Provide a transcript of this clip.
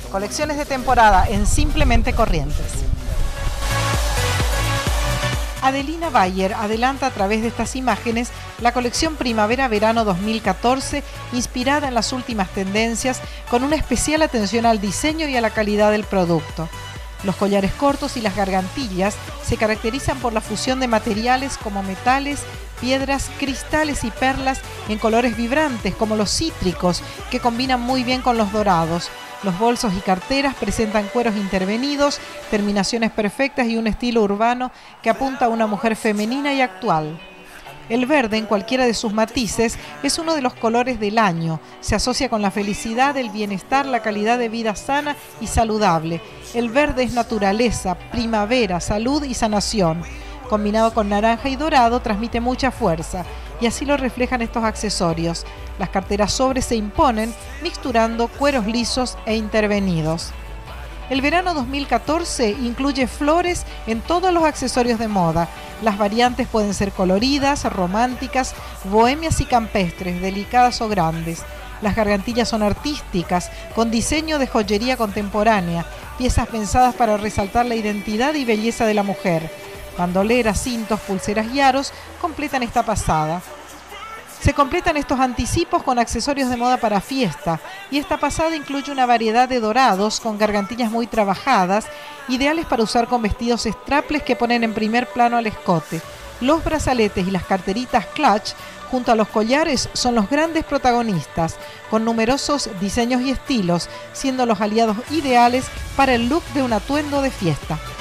Colecciones de temporada en Simplemente Corrientes. Adelina Bayer adelanta a través de estas imágenes la colección Primavera-Verano 2014, inspirada en las últimas tendencias, con una especial atención al diseño y a la calidad del producto. Los collares cortos y las gargantillas se caracterizan por la fusión de materiales como metales, piedras, cristales y perlas en colores vibrantes como los cítricos, que combinan muy bien con los dorados. Los bolsos y carteras presentan cueros intervenidos, terminaciones perfectas y un estilo urbano que apunta a una mujer femenina y actual. El verde, en cualquiera de sus matices, es uno de los colores del año. Se asocia con la felicidad, el bienestar, la calidad de vida sana y saludable. El verde es naturaleza, primavera, salud y sanación. Combinado con naranja y dorado, transmite mucha fuerza. Y así lo reflejan estos accesorios. Las carteras sobre se imponen, mixturando cueros lisos e intervenidos. El verano 2014 incluye flores en todos los accesorios de moda. Las variantes pueden ser coloridas, románticas, bohemias y campestres, delicadas o grandes. Las gargantillas son artísticas, con diseño de joyería contemporánea, piezas pensadas para resaltar la identidad y belleza de la mujer. Bandoleras, cintos, pulseras y aros completan esta pasada. Se completan estos anticipos con accesorios de moda para fiesta, y esta pasada incluye una variedad de dorados con gargantillas muy trabajadas, ideales para usar con vestidos strapless que ponen en primer plano al escote. Los brazaletes y las carteritas clutch, junto a los collares, son los grandes protagonistas, con numerosos diseños y estilos, siendo los aliados ideales para el look de un atuendo de fiesta.